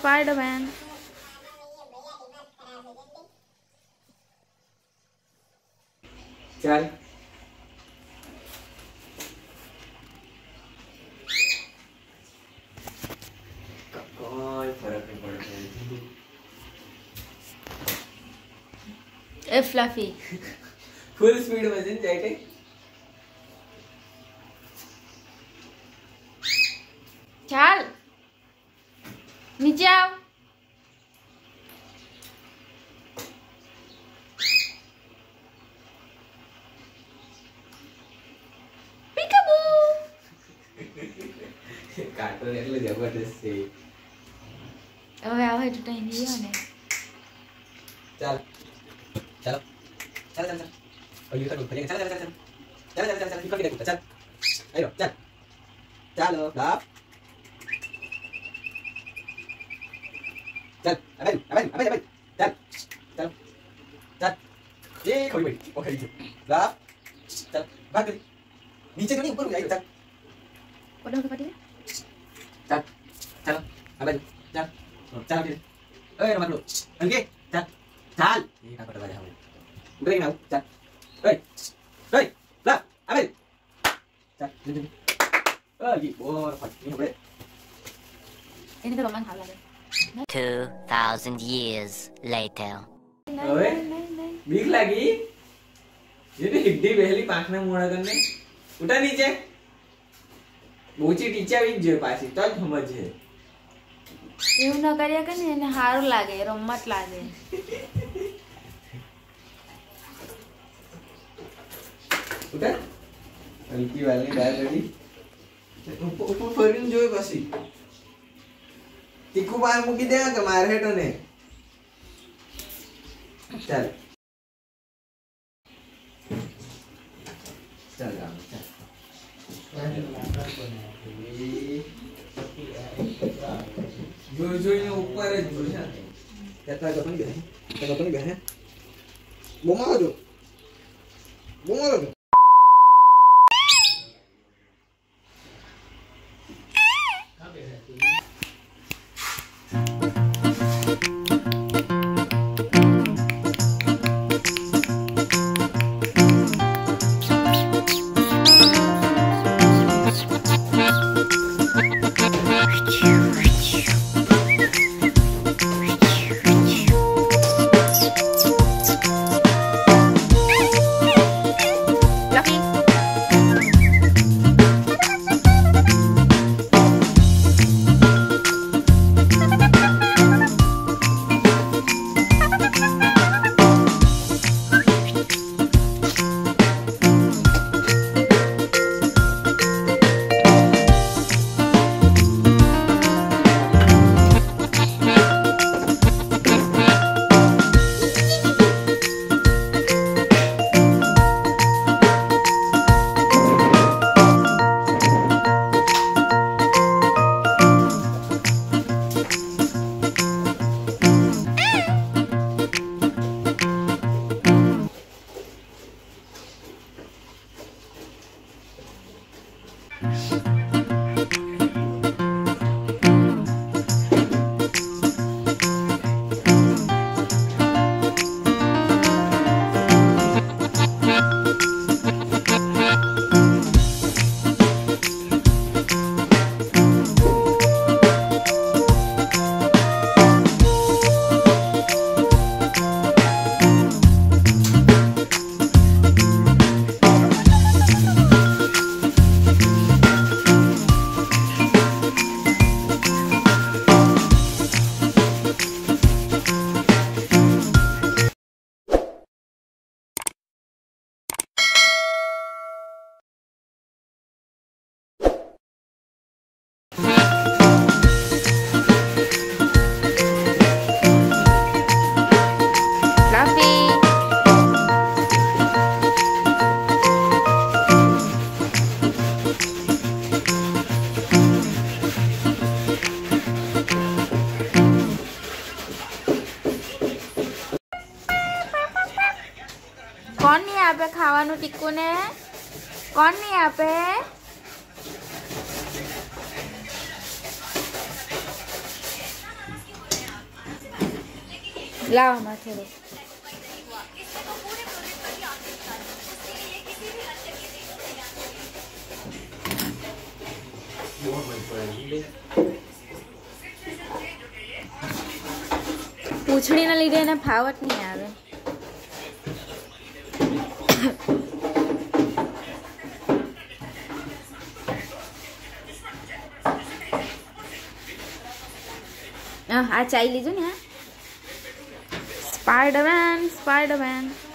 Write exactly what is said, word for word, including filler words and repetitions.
Spiderman. चल कोई फर्क नहीं पड़ता। ए फ्लफी फुल स्पीड में जिन जाके चल नीचे आओ। कार्टून એટલે જબરદસ્ત છે। હવે આવે તો ટાઈમ ગયો ને। ચાલ ચાલો ચાલ ચાલ ચાલ ઓય તો ફરી ચાલ ચાલ ચાલ ચાલ ચાલ ચાલ ચાલ ટીકો કે ચાલ આયો ચાલ ચાલો બાપ ચાલ અબે અબે અબે અબે ચાલ ચાલ ચાલ એ ખોઈ ભાઈ ઓકે બાપ ચાલ ભાગ કરી નીચે તો નહીં ઉપર આયો ચાલ ઓડો કે પાટી चल चलो अबे चल चल फिर ओए मत लो अंके चल चल ये का पता है उधर ही ना चल ओए ओए ला अबे चल जल्दी ओए ये और फटनी हो गए ini तो रोमान खा ला two thousand years later ओए भीख लगी ये तो हिड्डी पहली पाखना मोड़ा करने उठा नीचे ऊंची टीचा भी जो पासी तो समझ है એવું ન કર્યા કે ને એને હારું લાગે રમત લાગે। ઉઠા હલકી વાલી દાળ રેડી ઉપર ઉપર ફરીને જોઈ પાછી તીખું બાર મૂકી દે કે માર હેઠો ને ચાલ ચાલ આમ ચાલ जो जो ये ऊपर है जो है कहता है अपन गए कहता अपन गए वो मारो जो वो मारो जो કોણ નહીં આપે ખાવાનું ટીક્કુને? કોણ નહીં આપે? લાવો આમાં થોડું. પૂંછડીના લીધે એને ફાવટ નહીં આવે. આ ચાઈ લીધું ને. Spider-Man Spider-Man